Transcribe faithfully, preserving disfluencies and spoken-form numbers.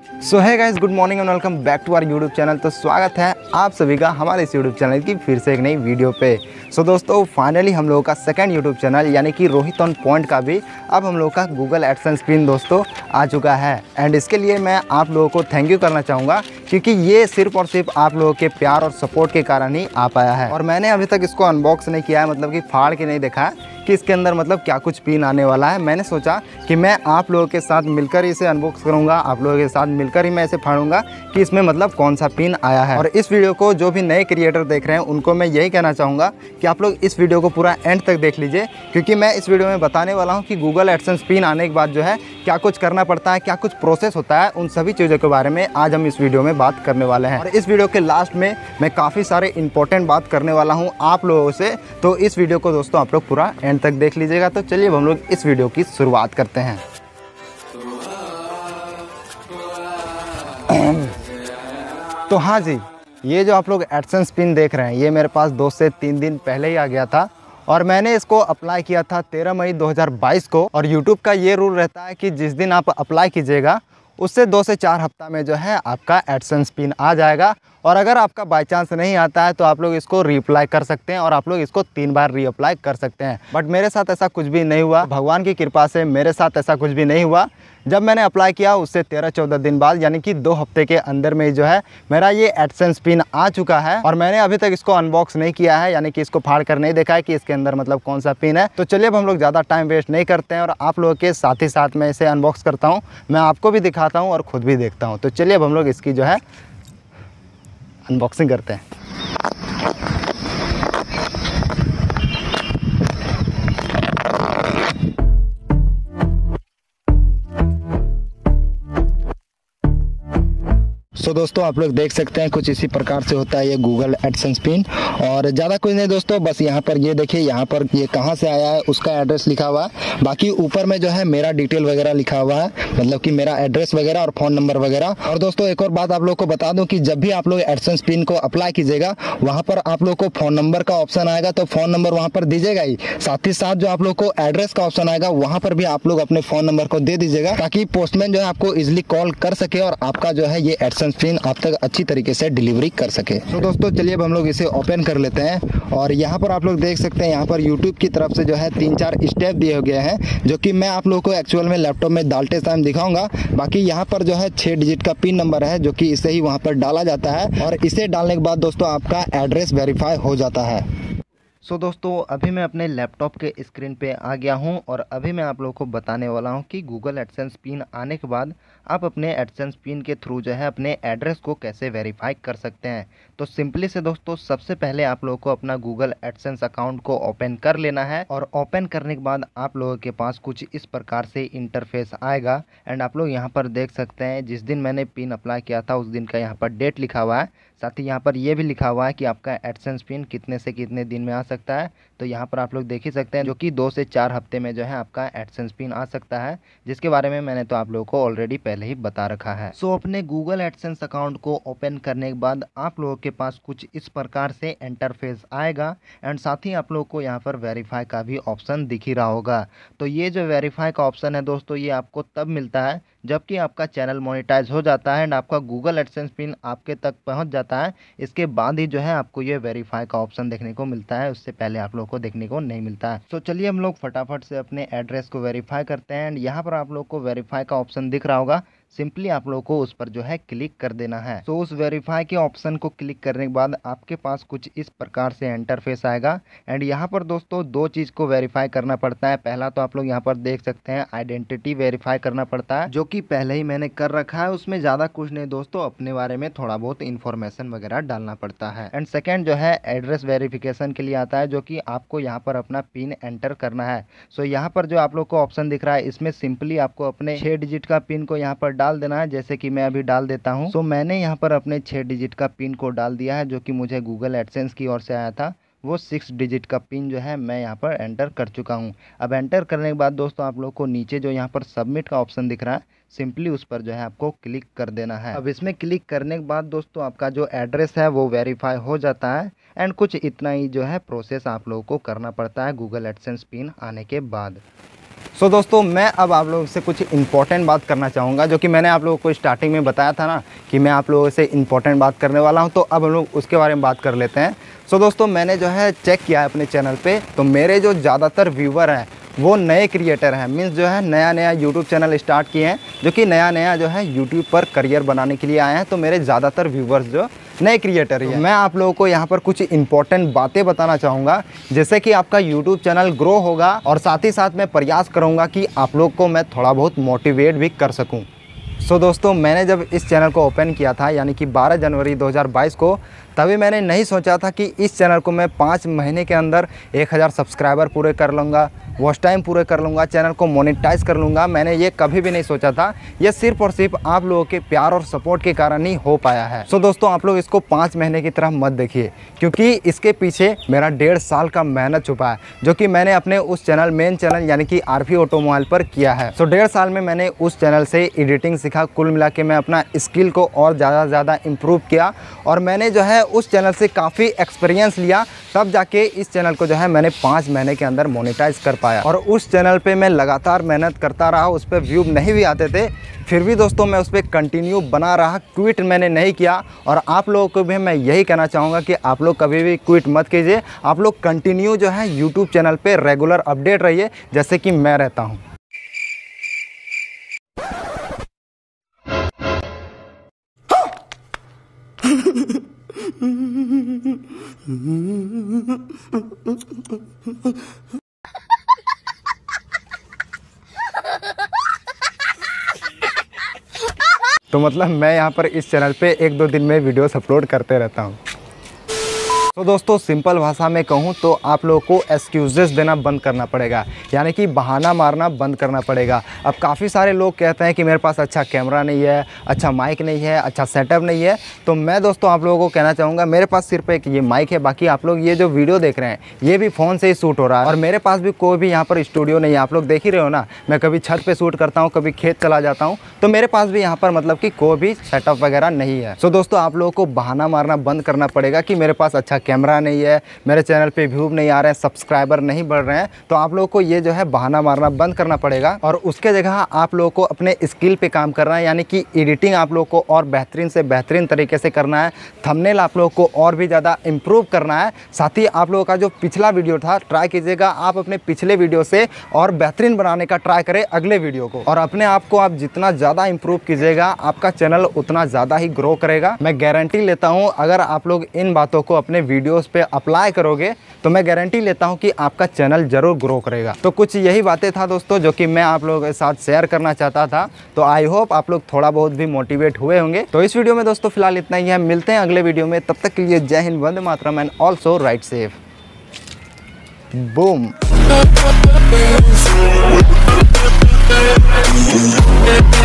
So hi guys, good morning and welcome back to our YouTube channel. तो स्वागत है आप सभी का हमारे इस यूट्यूब चैनल की फिर से एक नई वीडियो पे। सो so, दोस्तों फाइनली हम लोगों का सेकंड यूट्यूब चैनल यानी कि रोहित ऑन पॉइंट का भी अब हम लोगों का गूगल एडसेंस पिन दोस्तों आ चुका है। एंड इसके लिए मैं आप लोगों को थैंक यू करना चाहूँगा क्योंकि ये सिर्फ और सिर्फ आप लोगों के प्यार और सपोर्ट के कारण ही आ पाया है। और मैंने अभी तक इसको अनबॉक्स नहीं किया है, मतलब कि फाड़ के नहीं देखा है कि इसके अंदर मतलब क्या कुछ पिन आने वाला है। मैंने सोचा कि मैं आप लोगों के साथ मिलकर इसे अनबॉक्स करूंगा, आप लोगों के साथ मिलकर ही मैं इसे फाड़ूंगा कि इसमें मतलब कौन सा पिन आया है। और इस वीडियो को जो भी नए क्रिएटर देख रहे हैं उनको मैं यही कहना चाहूँगा कि आप लोग इस वीडियो को पूरा एंड तक देख लीजिए, क्योंकि मैं इस वीडियो में बताने वाला हूँ कि गूगल एडसेंस पिन आने के बाद जो है क्या कुछ करना पड़ता है, क्या कुछ प्रोसेस होता है, उन सभी चीज़ों के बारे में आज हम इस वीडियो में बात करने वाले हैं। और इस वीडियो के लास्ट में मैं काफ़ी सारे इंपॉर्टेंट बात करने वाला हूँ आप लोगों से, तो इस वीडियो को दोस्तों आप लोग पूरा एंड तक देख लीजिएगा। तो चलिए अब हम लोग इस वीडियो की शुरुआत करते हैं। तो हाँ जी, ये जो आप लोग एडसेंस पिन देख रहे हैं ये मेरे पास दो से तीन दिन पहले ही आ गया था और मैंने इसको अप्लाई किया था तेरह मई दो हज़ार बाईस को। और यूट्यूब का ये रूल रहता है कि जिस दिन आप अप्लाई कीजिएगा उससे दो से चार हफ्ता में जो है आपका एडसेंस पिन आ जाएगा। और अगर आपका बाई चांस नहीं आता है तो आप लोग इसको रीअप्लाई कर सकते हैं और आप लोग इसको तीन बार रीअप्लाई कर सकते हैं। बट मेरे साथ ऐसा कुछ भी नहीं हुआ, भगवान की कृपा से मेरे साथ ऐसा कुछ भी नहीं हुआ। जब मैंने अप्लाई किया उससे तेरह चौदह दिन बाद यानी कि दो हफ्ते के अंदर में जो है मेरा ये एडसेंस पिन आ चुका है। और मैंने अभी तक इसको अनबॉक्स नहीं किया है, यानी कि इसको फाड़ कर नहीं देखा है कि इसके अंदर मतलब कौन सा पिन है। तो चलिए अब हम लोग ज़्यादा टाइम वेस्ट नहीं करते हैं और आप लोगों के साथ ही साथ मैं इसे अनबॉक्स करता हूँ, मैं आपको भी दिखाता हूँ और ख़ुद भी देखता हूँ। तो चलिए अब हम लोग इसकी जो है अनबॉक्सिंग करते हैं। तो दोस्तों आप लोग देख सकते हैं कुछ इसी प्रकार से होता है ये गूगल एडसेंस पिन। और ज़्यादा कुछ नहीं दोस्तों, बस यहाँ पर ये देखिए, यहाँ पर ये कहाँ से आया है उसका एड्रेस लिखा हुआ है। बाकी ऊपर में जो है मेरा डिटेल वगैरह लिखा हुआ है, मतलब कि मेरा एड्रेस वगैरह और फ़ोन नंबर वगैरह। और दोस्तों एक और बात आप लोग को बता दूं कि जब भी आप लोग एडसेंस पिन को अप्लाई कीजिएगा वहाँ पर आप लोग को फ़ोन नंबर का ऑप्शन आएगा, तो फ़ोन नंबर वहाँ पर दीजिएगा ही। साथ ही साथ जो आप लोग को एड्रेस का ऑप्शन आएगा वहाँ पर भी आप लोग अपने फ़ोन नंबर को दे दीजिएगा, ताकि पोस्टमैन जो है आपको इजिली कॉल कर सके और आपका जो है ये एडसेंस पिन आप तक अच्छी तरीके से डिलीवरी कर सके। तो दोस्तों चलिए अब हम लोग इसे ओपन कर लेते हैं। और यहाँ पर आप लोग देख सकते हैं यहाँ पर यूट्यूब की तरफ से जो है तीन चार स्टेप दिए गए हैं, जो कि मैं आप लोगों को एक्चुअल में लैपटॉप में डालते टाइम दिखाऊंगा। बाकी यहाँ पर जो है छः डिजिट का पिन नंबर है, जो कि इसे ही वहाँ पर डाला जाता है और इसे डालने के बाद दोस्तों आपका एड्रेस वेरीफाई हो जाता है। सो so, दोस्तों अभी मैं अपने लैपटॉप के स्क्रीन पे आ गया हूं और अभी मैं आप लोगों को बताने वाला हूं कि गूगल एडसेंस पिन आने के बाद आप अपने एडसेंस पिन के थ्रू जो है अपने एड्रेस को कैसे वेरीफाई कर सकते हैं। तो सिंपली से दोस्तों सबसे पहले आप लोगों को अपना गूगल एडसेंस अकाउंट को ओपन कर लेना है। और ओपन करने के बाद आप लोगों के पास कुछ इस प्रकार से इंटरफेस आएगा। एंड आप लोग यहाँ पर देख सकते हैं जिस दिन मैंने पिन अप्लाई किया था उस दिन का यहाँ पर डेट लिखा हुआ है। साथ ही यहाँ पर यह भी लिखा हुआ है कि आपका एडसेंस पिन कितने से कितने दिन में आ सकता है। तो यहाँ पर आप लोग देख ही सकते हैं जो कि दो से चार हफ्ते में जो है आपका एडसेंस पिन आ सकता है, जिसके बारे में मैंने तो आप लोगों को ऑलरेडी पहले ही बता रखा है। सो so, अपने गूगल एडसेंस अकाउंट को ओपन करने के बाद आप लोगों के पास कुछ इस प्रकार से इंटरफेस आएगा। एंड साथ ही आप लोगों को यहाँ पर वेरीफाई का भी ऑप्शन दिख ही रहा होगा। तो ये जो वेरीफाई का ऑप्शन है दोस्तों ये आपको तब मिलता है जबकि आपका चैनल मोनेटाइज हो जाता है एंड आपका गूगल एडसेंस पिन आपके तक पहुंच जाता है। इसके बाद ही जो है आपको ये वेरीफाई का ऑप्शन देखने को मिलता है, उससे पहले आप लोगों को देखने को नहीं मिलता है। तो चलिए हम लोग फटाफट से अपने एड्रेस को वेरीफाई करते हैं। एंड यहाँ पर आप लोग को वेरीफाई का ऑप्शन दिख रहा होगा, सिंपली आप लोगों को उस पर जो है क्लिक कर देना है। तो उस वेरीफाई के ऑप्शन को क्लिक करने के बाद आपके पास कुछ इस प्रकार से इंटरफेस आएगा। एंड यहाँ पर दोस्तों दो चीज़ को वेरीफाई करना पड़ता है। पहला तो आप लोग यहाँ पर देख सकते हैं आइडेंटिटी वेरीफाई करना पड़ता है, जो कि पहले ही मैंने कर रखा है। उसमें ज़्यादा कुछ नहीं दोस्तों, अपने बारे में थोड़ा बहुत इन्फॉर्मेशन वगैरह डालना पड़ता है। एंड सेकेंड जो है एड्रेस वेरिफिकेशन के लिए आता है, जो कि आपको यहाँ पर अपना पिन एंटर करना है। सो यहाँ पर जो आप लोग को ऑप्शन दिख रहा है इसमें सिंपली आपको अपने छः डिजिट का पिन को यहाँ पर डाल देना है, जैसे कि मैं अभी डाल देता हूं। सो मैंने यहां पर अपने छह डिजिट का पिन को डाल दिया है, जो कि मुझे गूगल एडसेंस की ओर से आया था। वो सिक्स डिजिट का पिन जो है मैं यहां पर एंटर कर चुका हूं। अब एंटर करने के बाद दोस्तों आप लोग को नीचे जो यहां पर सबमिट का ऑप्शन दिख रहा है, सिंपली उस पर जो है आपको क्लिक कर देना है। अब इसमें क्लिक करने के बाद दोस्तों आपका जो एड्रेस है वो वेरीफाई हो जाता है। एंड कुछ इतना ही जो है प्रोसेस आप लोगों को करना पड़ता है गूगल एडसेंस पिन आने के बाद। सो so, दोस्तों मैं अब आप लोगों से कुछ इंपॉर्टेंट बात करना चाहूँगा, जो कि मैंने आप लोगों को स्टार्टिंग में बताया था ना कि मैं आप लोगों से इंपॉर्टेंट बात करने वाला हूँ, तो अब हम लोग उसके बारे में बात कर लेते हैं। सो so, दोस्तों मैंने जो है चेक किया है अपने चैनल पे, तो मेरे जो ज़्यादातर व्यूवर हैं वो नए क्रिएटर हैं, मीन्स जो है नया नया यूट्यूब चैनल स्टार्ट किए हैं, जो कि नया नया जो है यूट्यूब पर करियर बनाने के लिए आए हैं। तो मेरे ज़्यादातर व्यूवर्स जो नए क्रिएटर ही हैं। मैं आप लोगों को यहाँ पर कुछ इंपॉर्टेंट बातें बताना चाहूँगा, जैसे कि आपका यूट्यूब चैनल ग्रो होगा, और साथ ही साथ मैं प्रयास करूँगा कि आप लोग को मैं थोड़ा बहुत मोटिवेट भी कर सकूँ। सो so, दोस्तों मैंने जब इस चैनल को ओपन किया था, यानी कि बारह जनवरी दो हज़ार बाईस को, तभी मैंने नहीं सोचा था कि इस चैनल को मैं पाँच महीने के अंदर एक हज़ार सब्सक्राइबर पूरे कर लूँगा, वॉच टाइम पूरे कर लूँगा, चैनल को मोनेटाइज कर लूँगा। मैंने ये कभी भी नहीं सोचा था। ये सिर्फ और सिर्फ आप लोगों के प्यार और सपोर्ट के कारण ही हो पाया है। सो so, दोस्तों आप लोग इसको पाँच महीने की तरह मत देखिए, क्योंकि इसके पीछे मेरा डेढ़ साल का मेहनत छुपा है, जो कि मैंने अपने उस चैनल मेन चैनल यानी कि आरपी ऑटोमोबाइल पर किया है। सो so, डेढ़ साल में मैंने उस चैनल से एडिटिंग सीखा। कुल मिला के मैं अपना स्किल को और ज़्यादा से ज़्यादा इम्प्रूव किया, और मैंने जो है उस चैनल से काफ़ी एक्सपीरियंस लिया, तब जाके इस चैनल को जो है मैंने पाँच महीने के अंदर मोनेटाइज कर पाया। और उस चैनल पे मैं लगातार मेहनत करता रहा, उस पर व्यू नहीं भी आते थे, फिर भी दोस्तों मैं उस पर कंटिन्यू बना रहा, क्विट मैंने नहीं किया। और आप लोगों को भी मैं यही कहना चाहूँगा कि आप लोग कभी भी क्विट मत कीजिए, आप लोग कंटिन्यू जो है यूट्यूब चैनल पे रेगुलर अपडेट रहिए, जैसे कि मैं रहता हूँ। तो मतलब मैं यहाँ पर इस चैनल पे एक दो दिन में वीडियोस अपलोड करते रहता हूँ। तो दोस्तों सिंपल भाषा में कहूँ तो आप लोगों को एक्सक्यूजेस देना बंद करना पड़ेगा, यानी कि बहाना मारना बंद करना पड़ेगा। अब काफ़ी सारे लोग कहते हैं कि मेरे पास अच्छा कैमरा नहीं है, अच्छा माइक नहीं है, अच्छा सेटअप नहीं है। तो मैं दोस्तों आप लोगों को कहना चाहूँगा, मेरे पास सिर्फ एक ये माइक है, बाकी आप लोग ये जो वीडियो देख रहे हैं ये भी फ़ोन से ही शूट हो रहा है, और मेरे पास भी कोई भी यहाँ पर स्टूडियो नहीं है। आप लोग देख ही रहे हो ना, मैं कभी छत पर शूट करता हूँ, कभी खेत चला जाता हूँ, तो मेरे पास भी यहाँ पर मतलब कि कोई भी सेटअप वगैरह नहीं है। सो दोस्तों आप लोगों को बहाना मारना बंद करना पड़ेगा कि मेरे पास अच्छा कैमरा नहीं है, मेरे चैनल पे व्यू नहीं आ रहे हैं, सब्सक्राइबर नहीं बढ़ रहे हैं। तो आप लोगों को ये जो है बहाना मारना बंद करना पड़ेगा, और उसके जगह आप लोगों को अपने स्किल पे काम करना है, यानी कि एडिटिंग आप लोगों को और बेहतरीन से बेहतरीन तरीके से करना है, थंबनेल आप लोगों को और भी ज़्यादा इम्प्रूव करना है। साथ ही आप लोगों का जो पिछला वीडियो था, ट्राई कीजिएगा आप अपने पिछले वीडियो से और बेहतरीन बनाने का ट्राई करें अगले वीडियो को, और अपने आप को आप जितना ज़्यादा इम्प्रूव कीजिएगा आपका चैनल उतना ज़्यादा ही ग्रो करेगा। मैं गारंटी लेता हूँ, अगर आप लोग इन बातों को अपने वीडियोज़ पे अप्लाई करोगे तो मैं गारंटी लेता हूं कि आपका चैनल जरूर ग्रो करेगा। तो कुछ यही बातें था दोस्तों जो कि मैं आप लोगों के साथ शेयर करना चाहता था। तो आई होप आप लोग थोड़ा बहुत भी मोटिवेट हुए होंगे। तो इस वीडियो में दोस्तों फिलहाल इतना ही है, मिलते हैं अगले वीडियो में, तब तक के लिए जय हिंद, वंदे मातरम and also right safe. Boom.